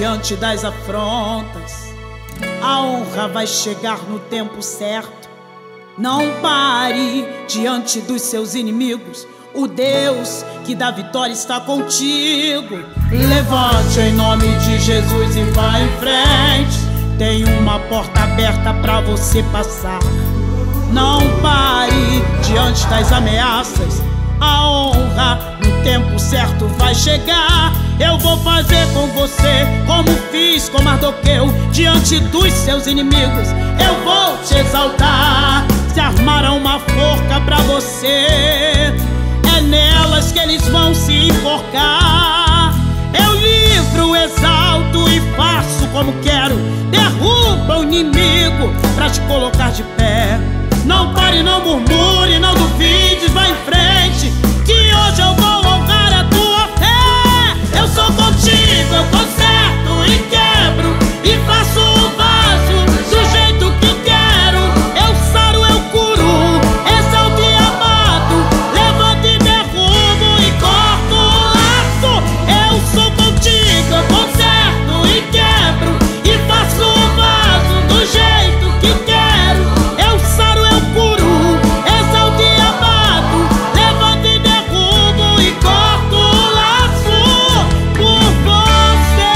diante das afrontas. A honra vai chegar no tempo certo. Não pare diante dos seus inimigos. O Deus que dá vitória está contigo. Levante em nome de Jesus e vá em frente. Tem uma porta aberta pra você passar. Não pare diante das ameaças. A honra no tempo certo vai chegar. Eu vou fazer com você como fiz com Mardoqueu. Diante dos seus inimigos eu vou te exaltar. Se armaram uma forca pra você, é nelas que eles vão se enforcar. Eu livro, exalto e faço como quero. Derruba o inimigo pra te colocar de pé. Não pare, não murmure, não duvide, vai em frente, que hoje eu vou honrar a tua fé. Eu sou contigo, eu conserto e quebro e faço o vaso do jeito que quero. Eu saro, eu curo, exalto e amado, levanto e derrubo e corto o laço. Eu sou contigo, eu conserto e quebro e faço o vaso do jeito que quero. Eu saro, eu curo, exalto e amado, levanto e derrubo e corto o laço por você.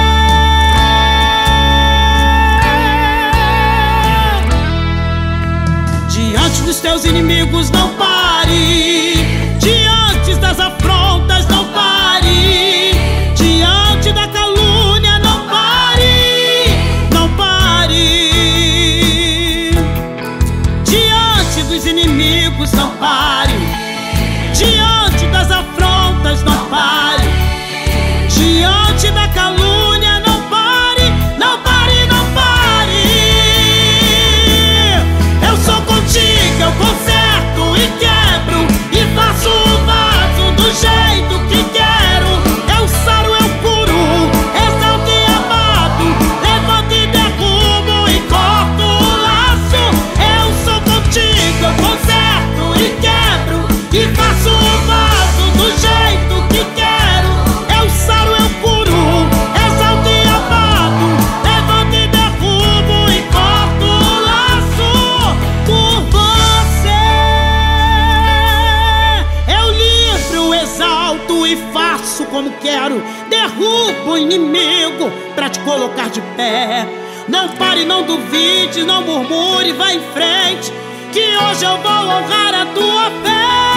Diante dos teus inimigos não pare. Diante das afrontas não pare. Diante da calúnia não pare. Não pare. Diante dos inimigos não pare. Diante das afrontas não pare. Diante da calúnia não pare. Não pare, não pare. Eu sou contigo, eu conserto e quebro e faço o vaso do jeito que quero. Eu saro, eu curo, exalto e amado, levanto e derrubo e corto o laço. Eu sou contigo, eu conserto e quebro e faço o vaso do jeito que quero. Eu saro, eu curo, exalto e amado, levanto e derrubo e corto o laço por você. Eu livro, exalto e faço como quero. Derrubo o inimigo pra te colocar de pé. Não pare, não duvide, não murmure, vai em frente, que hoje eu vou honrar a tua fé.